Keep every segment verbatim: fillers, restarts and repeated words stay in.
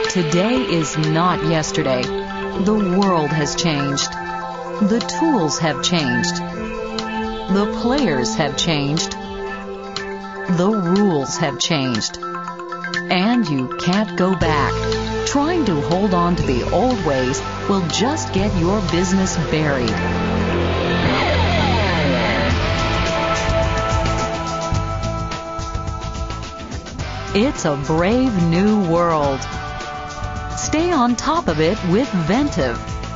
Today is not yesterday. The world has changed. The tools have changed. The players have changed. The rules have changed. And you can't go back. Trying to hold on to the old ways will just get your business buried. It's a brave new world. Stay on top of it with Ventive.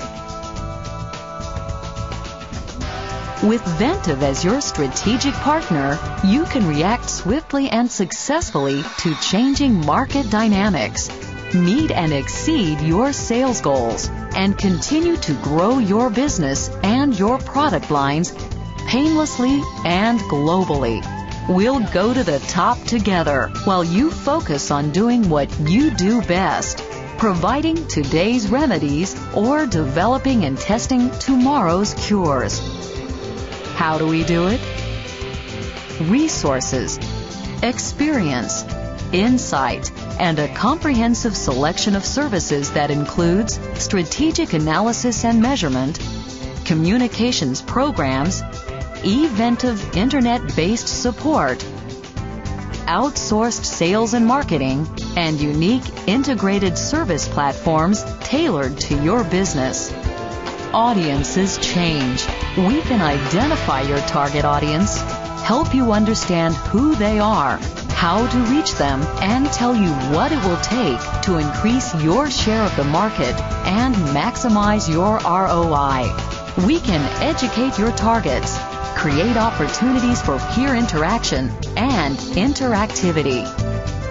With Ventive as your strategic partner, you can react swiftly and successfully to changing market dynamics, meet and exceed your sales goals, and continue to grow your business and your product lines painlessly and globally. We'll go to the top together while you focus on doing what you do best, providing today's remedies or developing and testing tomorrow's cures. How do we do it? Resources, experience, insight, and a comprehensive selection of services that includes strategic analysis and measurement, communications programs, eVentive internet-based support, outsourced sales and marketing, and unique integrated service platforms tailored to your business. Audiences change. We can identify your target audience, help you understand who they are, how to reach them, and tell you what it will take to increase your share of the market and maximize your R O I. We can educate your targets, create opportunities for peer interaction and interactivity.